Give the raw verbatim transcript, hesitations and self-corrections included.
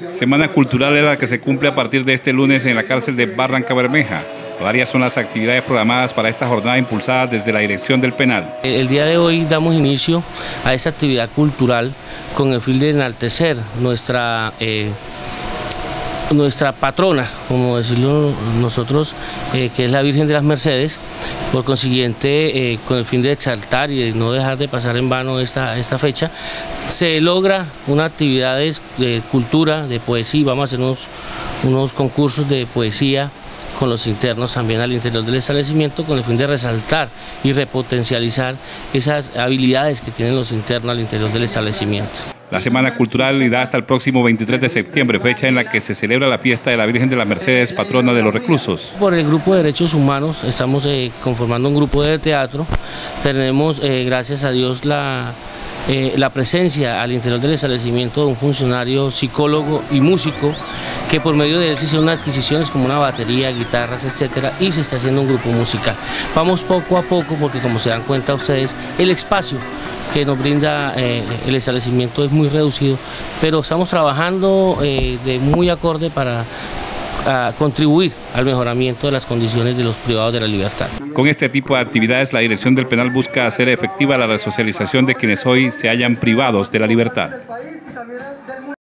Semana Cultural es la que se cumple a partir de este lunes en la cárcel de Barrancabermeja. Varias son las actividades programadas para esta jornada impulsada desde la dirección del penal. El día de hoy damos inicio a esta actividad cultural con el fin de enaltecer nuestra, eh, nuestra patrona, como decirlo nosotros, eh, que es la Virgen de las Mercedes. Por consiguiente, eh, con el fin de exaltar y de no dejar de pasar en vano esta, esta fecha, se logra unas actividades de cultura, de poesía. Vamos a hacer unos, unos concursos de poesía con los internos también al interior del establecimiento, con el fin de resaltar y repotencializar esas habilidades que tienen los internos al interior del establecimiento. La Semana Cultural irá hasta el próximo veintitrés de septiembre, fecha en la que se celebra la fiesta de la Virgen de las Mercedes, patrona de los reclusos. Por el Grupo de Derechos Humanos estamos eh, conformando un grupo de teatro. Tenemos, eh, gracias a Dios, la... Eh, la presencia al interior del establecimiento de un funcionario psicólogo y músico que por medio de él se hicieron adquisiciones como una batería, guitarras, etcétera, y se está haciendo un grupo musical. Vamos poco a poco porque, como se dan cuenta ustedes, el espacio que nos brinda eh, el establecimiento es muy reducido, pero estamos trabajando eh, de muy acorde para a contribuir al mejoramiento de las condiciones de los privados de la libertad. Con este tipo de actividades, la dirección del penal busca hacer efectiva la resocialización de quienes hoy se hallan privados de la libertad.